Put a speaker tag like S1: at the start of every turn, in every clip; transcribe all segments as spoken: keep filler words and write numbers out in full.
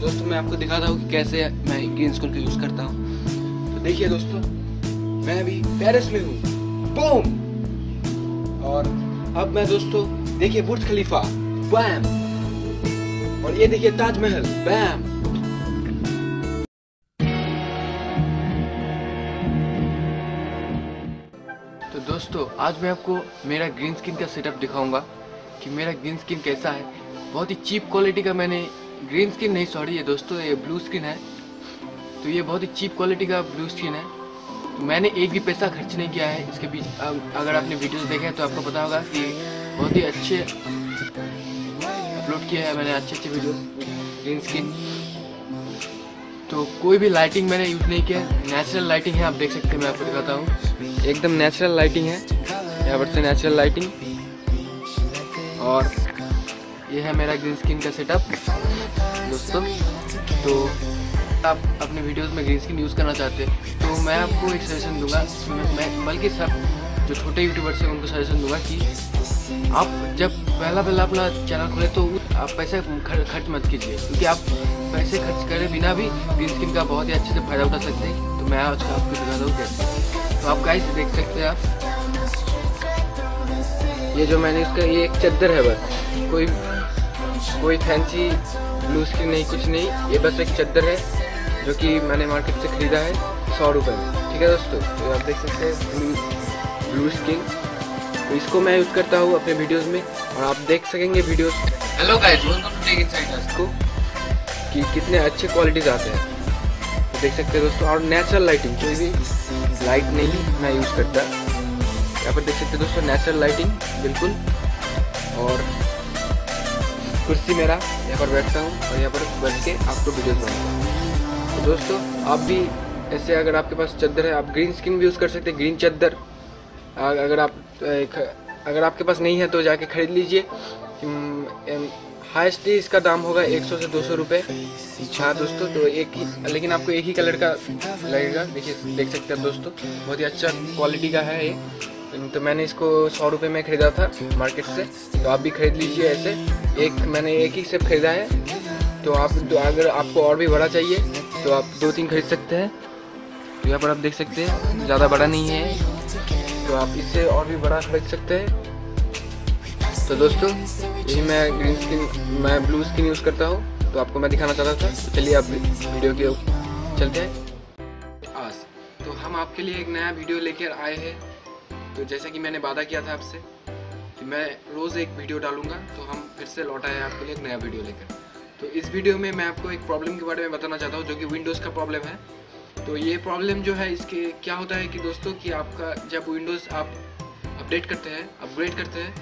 S1: दोस्तों मैं आपको दिखाता हूँ कि कैसे मैं ग्रीन स्क्रीन का यूज़ करता हूँ। तो देखिए दोस्तों, मैं अभी पेरिस में हूँ, बूम। और अब मैं दोस्तों देखिए बुर्ज खलीफा, बैम। और ये देखिए ताजमहल, बैम। तो दोस्तों आज मैं आपको मेरा ग्रीन स्क्रीन का सेटअप दिखाऊंगा कि मेरा ग्रीन स्क्रीन कैसा है। बहुत ही चीप क्वालिटी का मैंने ग्रीन स्क्रीन नहीं सॉरी ये दोस्तों ये ब्लू स्क्रीन है। तो ये बहुत ही चीप क्वालिटी का ब्लू स्क्रीन है। तो मैंने एक भी पैसा खर्च नहीं किया है इसके बीच। अगर आपने वीडियोस देखे हैं तो आपको पता होगा कि बहुत ही अच्छे अपलोड किया है मैंने, अच्छे अच्छे वीडियो ग्रीन स्क्रीन। तो कोई भी लाइटिंग मैंने यूज़ नहीं किया, नेचुरल लाइटिंग है। आप देख सकते हैं, मैं आपको दिखाता हूँ, एकदम नेचुरल लाइटिंग है। यहाँ पर से नेचुरल लाइटिंग। और ये है मेरा ग्रीन स्क्रीन का सेटअप दोस्तों। तो आप अपने वीडियोस में ग्रीन स्क्रीन यूज़ करना चाहते हैं तो मैं आपको एक सजेशन दूंगा, मैं बल्कि सब जो छोटे यूट्यूबर्स हैं उनको सजेशन दूंगा कि आप जब पहला पहला अपना चैनल खोले तो आप पैसे खर्च मत कीजिए, क्योंकि आप पैसे खर्च करे बिना भी ग्रीन स्क्रीन का बहुत ही अच्छे से फ़ायदा उठा सकते हैं। तो मैं आज आपको दिखाता हूँ कैसे। तो आप गाइस देख सकते हैं, आप ये जो मैंने इसका ये एक चद्दर है, बस कोई कोई फैंसी ब्लू स्क्रीन नहीं, कुछ नहीं। ये बस एक चद्दर है जो कि मैंने मार्केट से ख़रीदा है सौ रुपये में। ठीक है दोस्तों, तो आप देख सकते हैं ब्लू ब्लू स्क्रीन। तो इसको मैं यूज़ करता हूँ अपने वीडियोस में और आप देख सकेंगे videos. Hello guys, welcome to Tech Inside इसको कि कितने अच्छे क्वालिटीज़ आते हैं। तो देख सकते हैं दोस्तों। और नेचुरल लाइटिंग, कोई भी लाइट नहीं मैं यूज़ करता। यहाँ पर देख सकते हैं दोस्तों नेचुरल लाइटिंग बिल्कुल। और कुर्सी मेरा यहाँ पर बैठता हूँ और यहाँ पर बैठ के आपको वीडियोस बनाता हूँ। तो दोस्तों आप भी ऐसे, अगर आपके पास चद्दर है, आप ग्रीन स्क्रीन भी यूज़ कर सकते हैं, ग्रीन चद्दर। अगर आप अगर आपके पास नहीं है तो जाके ख़रीद लीजिए। हाईएस्ट इसका दाम होगा एक सौ से दो सौ रुपये। हाँ दोस्तों, तो एक ही, लेकिन आपको एक ही कलर का लगेगा। देखिए देख सकते हैं दोस्तों, बहुत ही अच्छा क्वालिटी का है ये। तो मैंने इसको सौ रुपये में ख़रीदा था मार्केट से। तो आप भी ख़रीद लीजिए ऐसे। एक मैंने एक ही से ख़रीदा है। तो आप तो अगर आपको और भी बड़ा चाहिए तो आप दो तीन खरीद सकते हैं। तो यहाँ पर आप देख सकते हैं ज़्यादा बड़ा नहीं है, तो आप इससे और भी बड़ा खरीद सकते हैं। तो दोस्तों यही मैं ग्रीन स्क्रीन मैं ब्लू स्क्रीन यूज़ करता हूँ, तो आपको मैं दिखाना चाहता था। तो चलिए आप वीडियो के चलते हैं आज। तो हम आपके लिए एक नया वीडियो लेकर आए हैं। तो जैसा कि मैंने वादा किया था आपसे कि मैं रोज़ एक वीडियो डालूंगा, तो हम फिर से लौट आए आपके लिए एक नया वीडियो लेकर। तो इस वीडियो में मैं आपको एक प्रॉब्लम के बारे में बताना चाहता हूँ, जो कि विंडोज़ का प्रॉब्लम है। तो ये प्रॉब्लम जो है, इसके क्या होता है कि दोस्तों कि आपका जब विंडोज़ आप अपडेट करते हैं अपग्रेड करते हैं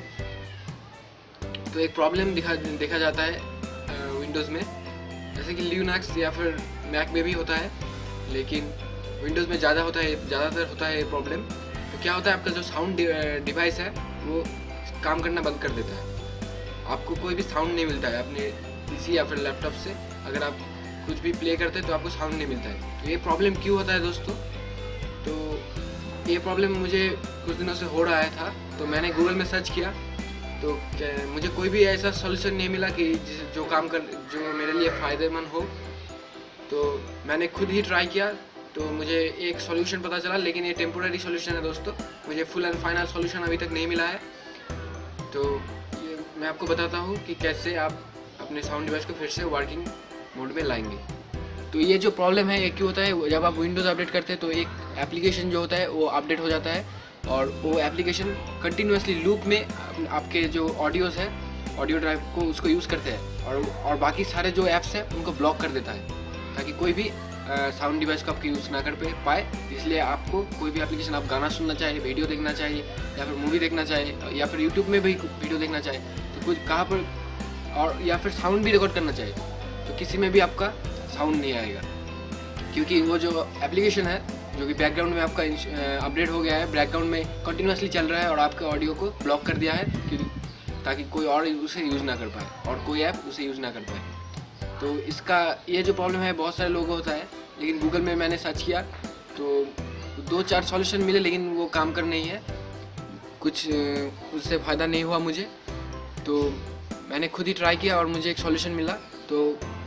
S1: तो एक प्रॉब्लम दिखा देखा जाता है विंडोज़ में। जैसे कि लिनक्स या फिर मैक में भी होता है, लेकिन विंडोज़ में ज़्यादा होता है, ज़्यादातर होता है ये प्रॉब्लम। तो क्या होता है, आपका जो साउंड डिवाइस है वो काम करना बंद कर देता है। आपको कोई भी साउंड नहीं मिलता है अपने पीसी या फिर लैपटॉप से। अगर आप कुछ भी प्ले करते हैं तो आपको साउंड नहीं मिलता है। तो ये प्रॉब्लम क्यों होता है दोस्तों? तो ये प्रॉब्लम मुझे कुछ दिनों से हो रहा है था। तो मैंने गूगल में सर्च किया, तो मुझे कोई भी ऐसा सॉल्यूशन नहीं मिला कि जो काम कर जो मेरे लिए फ़ायदेमंद हो। तो मैंने खुद ही ट्राई किया, तो मुझे एक सॉल्यूशन पता चला, लेकिन ये टेम्पोररी सॉल्यूशन है दोस्तों। मुझे फुल एंड फाइनल सॉल्यूशन अभी तक नहीं मिला है। तो ये मैं आपको बताता हूँ कि कैसे आप अपने साउंड डिवाइस को फिर से वर्किंग मोड में लाएंगे। तो ये जो प्रॉब्लम है ये क्यों होता है, जब आप विंडोज़ अपडेट करते हैं तो एक एप्लीकेशन जो होता है वो अपडेट हो जाता है, और वो एप्लीकेशन कंटिन्यूसली लूप में आपके जो ऑडियोज़ है, ऑडियो ड्राइव को उसको यूज़ करते हैं, और और बाकी सारे जो ऐप्स हैं उनको ब्लॉक कर देता है, ताकि कोई भी साउंड डिवाइस को आपकी यूज़ ना कर पाए। इसलिए आपको कोई भी एप्लीकेशन, आप गाना सुनना चाहे, वीडियो देखना चाहिए, या फिर मूवी देखना चाहे, या फिर यूट्यूब में भी वीडियो देखना चाहे, तो कुछ कहाँ पर, और या फिर साउंड भी रिकॉर्ड करना चाहिए, तो किसी में भी आपका साउंड नहीं आएगा, क्योंकि वो जो एप्लीकेशन है जो कि बैकग्राउंड में आपका अपडेट हो गया है, बैकग्राउंड में कंटिन्यूसली चल रहा है और आपके ऑडियो को ब्लॉक कर दिया है, ताकि कोई और उसे यूज़ ना कर पाए और कोई ऐप उसे यूज़ ना कर पाए। तो इसका ये जो प्रॉब्लम है बहुत सारे लोगों को होता है, लेकिन गूगल में मैंने सर्च किया तो दो चार सॉल्यूशन मिले, लेकिन वो काम कर नहीं है, कुछ उससे फ़ायदा नहीं हुआ मुझे। तो मैंने खुद ही ट्राई किया और मुझे एक सॉल्यूशन मिला। तो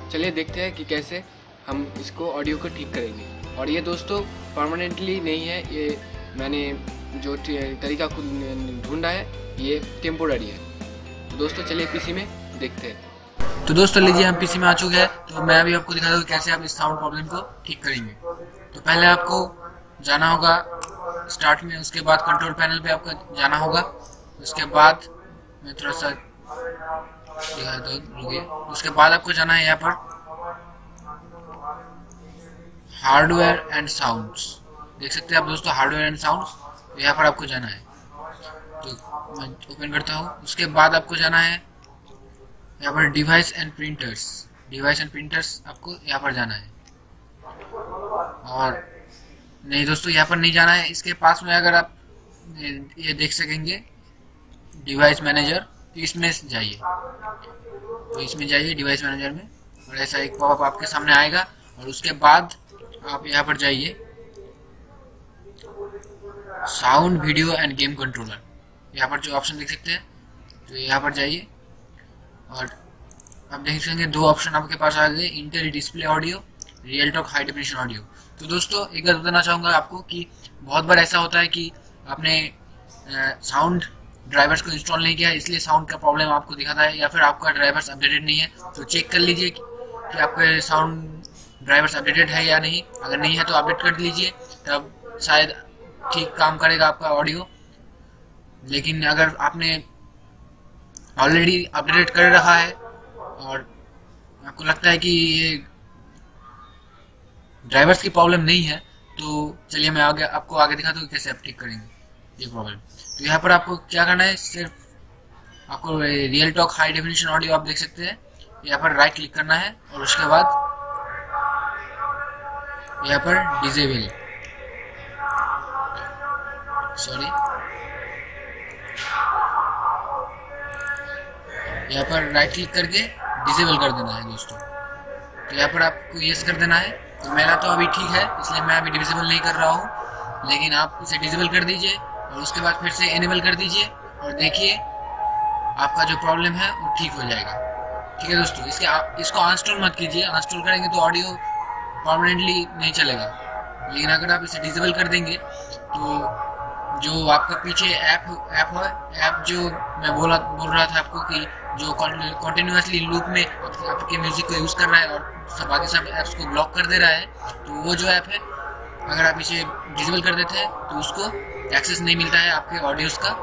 S1: चलिए देखते हैं कि कैसे हम इसको ऑडियो को ठीक करेंगे। और ये दोस्तों परमानेंटली नहीं है, ये मैंने जो तरीका ढूंढा है ये टेम्पोररी है। तो दोस्तों चलिए पीसी में देखते हैं। तो दोस्तों लीजिए हम पीसी में आ चुके हैं। तो मैं अभी आपको दिखा दूँ कैसे आप इस साउंड प्रॉब्लम को ठीक करेंगे। तो पहले आपको जाना होगा स्टार्ट में, उसके बाद कंट्रोल पैनल पे आपको जाना होगा। उसके बाद मैं थोड़ा सा दिखा दो रुकिए। उसके बाद आपको जाना है यहाँ पर हार्डवेयर एंड साउंड्स, देख सकते हैं आप दोस्तों हार्डवेयर एंड साउंड्स, यहाँ पर आपको जाना है। तो मैं ओपन करता हूँ। उसके बाद आपको जाना है यहाँ पर device and printers, device and printers आपको यहाँ पर जाना है। और नहीं दोस्तों यहाँ पर नहीं जाना है, इसके पास में अगर आप ये देख सकेंगे डिवाइस मैनेजर, तो इसमें जाइए। तो इसमें जाइए डिवाइस मैनेजर में, और ऐसा एक पॉपअप आपके सामने आएगा। और उसके बाद आप यहाँ पर जाइए sound video and game controller, यहाँ पर जो ऑप्शन देख सकते हैं, तो यहाँ पर जाइए और आप देख सकेंगे दो ऑप्शन आपके पास आ गए, inter display audio, Realtek high definition audio. तो दोस्तों एक बात बताना चाहूँगा आपको कि बहुत बार ऐसा होता है कि आपने साउंड ड्राइवर्स को इंस्टॉल नहीं किया, इसलिए साउंड का प्रॉब्लम आपको दिखाता है, या फिर आपका ड्राइवर्स अपडेटेड नहीं है। तो चेक कर लीजिए कि आपके साउंड ड्राइवर्स अपडेटेड है या नहीं। अगर नहीं है तो अपडेट कर लीजिए, तब शायद ठीक काम करेगा आपका ऑडियो। लेकिन अगर आपने ऑलरेडी अपडेट कर रखा है और आपको लगता है कि ये ड्राइवर्स की प्रॉब्लम नहीं है, तो चलिए मैं आगे आपको आगे दिखाता हूँ कैसे आप ठीक करेंगे ये प्रॉब्लम। तो यहाँ पर आपको क्या करना है, सिर्फ आपको Realtek high definition audio आप देख सकते हैं, यहाँ पर राइट क्लिक करना है और उसके बाद यहाँ पर डिसेबल, सॉरी यहाँ पर राइट क्लिक करके डिसेबल कर देना है दोस्तों। तो यहाँ पर आपको यस कर देना है। तो मेरा तो अभी ठीक है, इसलिए मैं अभी डिसेबल नहीं कर रहा हूँ, लेकिन आप इसे डिसेबल कर दीजिए और उसके बाद फिर से एनेबल कर दीजिए और देखिए आपका जो प्रॉब्लम है वो ठीक हो जाएगा। ठीक है दोस्तों, इसके आप इसको अनइंस्टॉल मत कीजिए, अनइंस्टॉल करेंगे तो ऑडियो परमानेंटली नहीं चलेगा। लेकिन अगर आप इसे डिसेबल कर देंगे तो जो आपका पीछे ऐप ऐप है ऐप जो मैं बोला बोल रहा था आपको कि जो कॉन्टिन्यूसली लूप में आपके म्यूजिक को यूज़ कर रहा है और सब बाकी सब ऐप्स को ब्लॉक कर दे रहा है, तो वो जो ऐप है अगर आप इसे डिसेबल कर देते हैं तो उसको एक्सेस नहीं मिलता है आपके ऑडियोज़ का,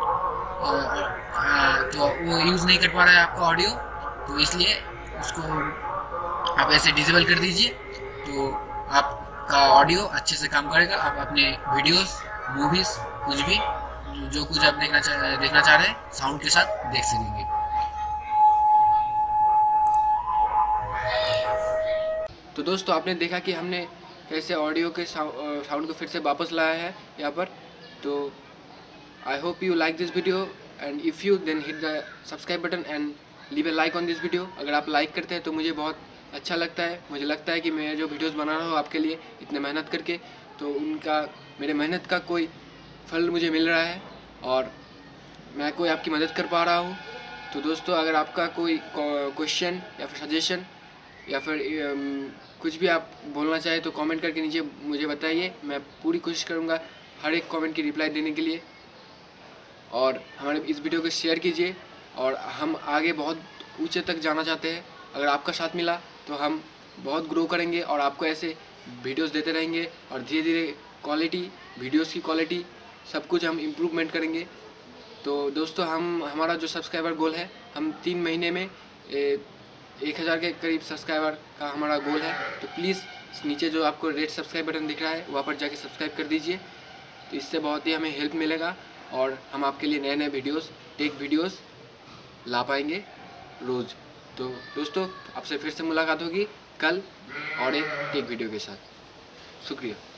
S1: तो वो यूज़ नहीं कर पा रहा है आपका ऑडियो। तो इसलिए उसको आप ऐसे डिसेबल कर दीजिए, तो आपका ऑडियो अच्छे से काम करेगा। आप अपने वीडियोस, मूवीज, कुछ भी जो कुछ आप देखना चाह देखना चाह रहे हैं साउंड के साथ देख सकेंगे। तो दोस्तों आपने देखा कि हमने कैसे ऑडियो के साउंड को फिर से वापस लाया है यहाँ पर। तो I hope you like this video, and if you then hit the subscribe button and leave a like on this video. अगर आप लाइक करते हैं तो मुझे बहुत अच्छा लगता है। मुझे लगता है कि मैं जो वीडियोस बना रहा हूँ आपके लिए इतने मेहनत करके, तो उनका मेरे मेहनत का कोई फल मुझे मिल रहा है और मैं कोई आपकी मदद कर पा रहा हूँ। तो दोस्तों अगर आपका कोई क्वेश्चन या फिर सजेशन या फिर कुछ भी आप बोलना चाहें तो कमेंट करके नीचे मुझे बताइए। मैं पूरी कोशिश करूँगा हर एक कमेंट की रिप्लाई देने के लिए। और हमारे इस वीडियो को शेयर कीजिए, और हम आगे बहुत ऊंचे तक जाना चाहते हैं। अगर आपका साथ मिला तो हम बहुत ग्रो करेंगे और आपको ऐसे वीडियोस देते रहेंगे, और धीरे धीरे क्वालिटी, वीडियोस की क्वालिटी सब कुछ हम इम्प्रूवमेंट करेंगे। तो दोस्तों हम हमारा जो सब्सक्राइबर गोल है, हम तीन महीने में ए, एक हज़ार के करीब सब्सक्राइबर का हमारा गोल है। तो प्लीज़ नीचे जो आपको रेड सब्सक्राइब बटन दिख रहा है वहाँ पर जाके सब्सक्राइब कर दीजिए। तो इससे बहुत ही हमें हेल्प मिलेगा और हम आपके लिए नए नए वीडियोस, टेक वीडियोस ला पाएंगे रोज़। तो दोस्तों आपसे फिर से मुलाकात होगी कल और एक टेक वीडियो के साथ। शुक्रिया।